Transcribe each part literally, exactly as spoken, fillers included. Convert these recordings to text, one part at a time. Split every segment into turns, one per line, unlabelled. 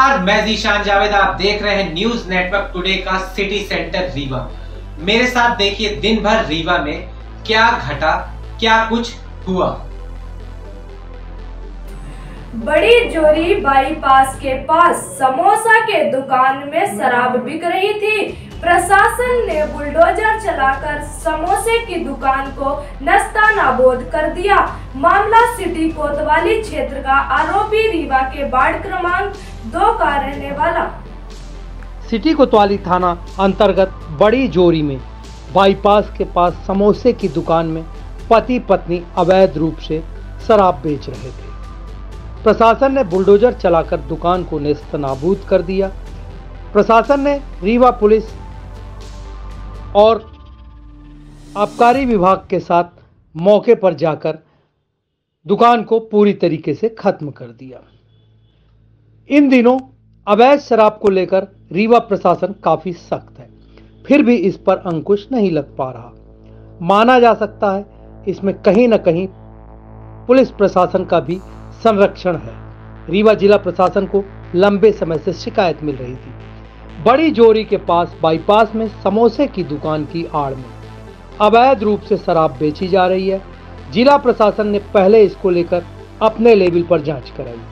नमस्कार, मैं जीशान जावेद। आप देख रहे हैं न्यूज नेटवर्क टुडे का सिटी सेंटर रीवा। मेरे साथ देखिए दिन भर रीवा में क्या घटा, क्या कुछ हुआ।
बड़ी जोरी बाईपास के पास समोसा के दुकान में शराब बिक रही थी। प्रशासन ने बुलडोजर चलाकर समोसे की दुकान को नस्तानाबूद कर दिया। मामला सिटी कोतवाली क्षेत्र का। आरोपी रीवा के वार्ड क्रमांक दो का रहने वाला।
सिटी कोतवाली थाना अंतर्गत बड़ी जोरी में बाईपास के पास समोसे की दुकान में पति पत्नी अवैध रूप से शराब बेच रहे थे। प्रशासन ने बुलडोजर चलाकर दुकान को नेस्तनाबूद कर दिया। प्रशासन ने रीवा पुलिस और आबकारी विभाग के साथ मौके पर जाकर दुकान को पूरी तरीके से खत्म कर दिया। इन दिनों अवैध शराब को लेकर रीवा प्रशासन काफी सख्त है, फिर भी इस पर अंकुश नहीं लग पा रहा। माना जा सकता है इसमें कहीं न कहीं पुलिस प्रशासन का भी संरक्षण है। रीवा जिला प्रशासन को लंबे समय से शिकायत मिल रही थी। बड़ी जोरी के पास बाईपास में समोसे की दुकान की आड़ में अवैध रूप से शराब बेची जा रही है। जिला प्रशासन ने पहले इसको लेकर अपने लेवल पर जांच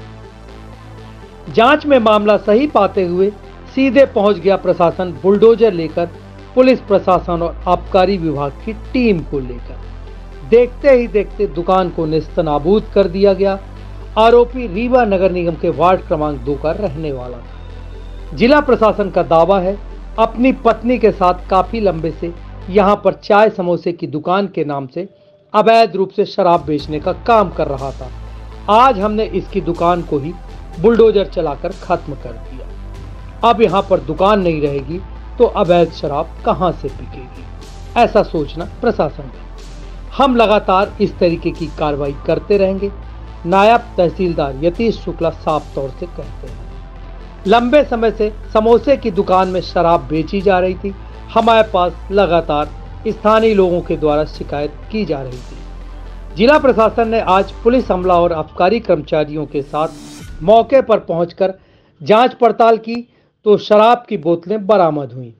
कराई। जांच में मामला सही पाते हुए सीधे पहुंच गया प्रशासन बुलडोजर लेकर, पुलिस प्रशासन और आबकारी विभाग की टीम को लेकर। देखते ही देखते दुकान को नेस्तनाबूद कर दिया गया। आरोपी रीवा नगर निगम के वार्ड क्रमांक दो का रहने वाला था। जिला प्रशासन का दावा है अपनी पत्नी के साथ काफी लंबे से यहां पर चाय समोसे की दुकान के नाम से अवैध रूप से शराब बेचने का काम कर रहा था। आज हमने इसकी दुकान को ही बुलडोजर चलाकर खत्म कर दिया। अब यहां पर दुकान नहीं रहेगी तो अवैध शराब कहां से बिकेगी, ऐसा सोचना प्रशासन का। हम लगातार इस तरीके की कार्रवाई करते रहेंगे। नायब तहसीलदार यतीश शुक्ला साफ तौर से कहते हैं, लंबे समय से समोसे की दुकान में शराब बेची जा रही थी। हमारे पास लगातार स्थानीय लोगों के द्वारा शिकायत की जा रही थी। जिला प्रशासन ने आज पुलिस अमला और आबकारी कर्मचारियों के साथ मौके पर पहुंचकर जांच पड़ताल की तो शराब की बोतलें बरामद हुई,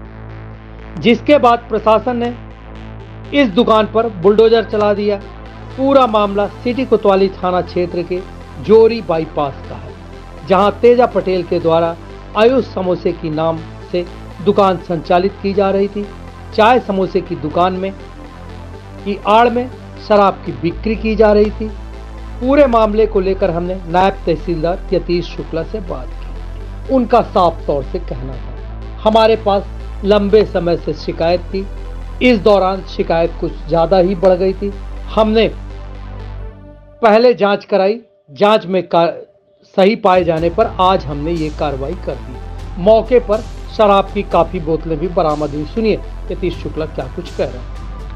जिसके बाद प्रशासन ने इस दुकान पर बुलडोजर चला दिया। पूरा मामला सिटी कोतवाली थाना क्षेत्र के जोरी बाईपास का है, जहां तेजा पटेल के द्वारा आयुष समोसे की नाम से दुकान संचालित की जा रही थी। चाय समोसे की दुकान में की आड़ में शराब की बिक्री की जा रही थी। पूरे मामले को लेकर हमने नायब तहसीलदार यतीश शुक्ला से बात की। उनका साफ तौर से कहना था, हमारे पास लंबे समय से शिकायत थी। इस दौरान शिकायत कुछ ज्यादा ही बढ़ गई थी। हमने पहले जांच कराई। जांच में सही पाए जाने पर आज हमने ये कार्रवाई कर दी। मौके पर शराब की काफी बोतलें भी बरामद हुई। सुनिए यतीश शुक्ला क्या कुछ कह रहे हैं।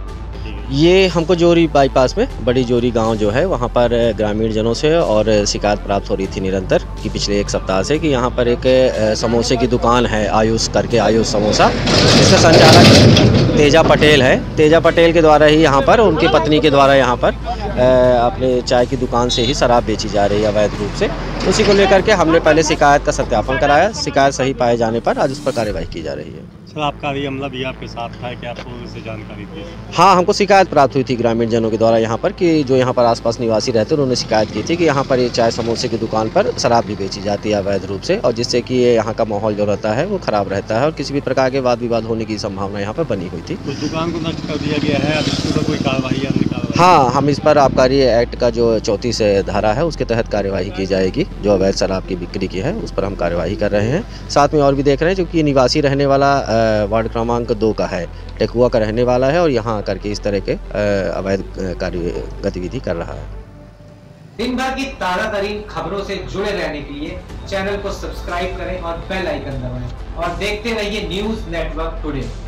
ये हमको जोरी बाईपास में बड़ी जोरी गांव जो है वहां पर ग्रामीण जनों से और शिकायत प्राप्त हो रही थी निरंतर कि पिछले एक सप्ताह से कि यहां पर एक समोसे की दुकान है आयुष करके, आयुष समोसा, जिसका संचालक तेजा पटेल है। तेजा पटेल के द्वारा ही यहां पर, उनकी पत्नी के द्वारा यहां पर अपने चाय की दुकान से ही शराब बेची जा रही है अवैध रूप से। उसी को लेकर के हमने पहले शिकायत का सत्यापन कराया। शिकायत सही पाए जाने पर आज उस पर कार्यवाही की जा रही है।
सर, आपका अमला भी आपके साथ था, क्या आपको इससे जानकारी थी?
हाँ, हमको शिकायत प्राप्त हुई थी ग्रामीण जनों के द्वारा यहाँ पर कि जो यहाँ पर आसपास निवासी रहते हैं उन्होंने शिकायत की थी कि यहाँ पर ये चाय समोसे की दुकान पर शराब भी बेची जाती है अवैध रूप से, और जिससे कि ये यहाँ का माहौल जो रहता है वो खराब रहता है और किसी भी प्रकार के वाद विवाद होने की संभावना यहाँ पर बनी हुई थी।
उस दुकान को नष्ट कर दिया गया है, अब इस पर कोई कार्रवाई है?
हाँ, हम इस पर आबकारी एक्ट का जो चौंतीस धारा है उसके तहत कार्यवाही की जाएगी। जो अवैध शराब की बिक्री की है उस पर हम कार्यवाही कर रहे हैं। साथ में और भी देख रहे हैं, जो कि निवासी रहने वाला वार्ड क्रमांक दो का है, टेकुआ का रहने वाला है और यहाँ आकर के इस तरह के अवैध कार्य गतिविधि कर रहा है।
दिन भर की ताजा तरीन खबरों से जुड़े रहने के लिए चैनल को सब्सक्राइब करें और बेल आइकन दबाएं और देखते रहिए न्यूज नेटवर्क टुडे।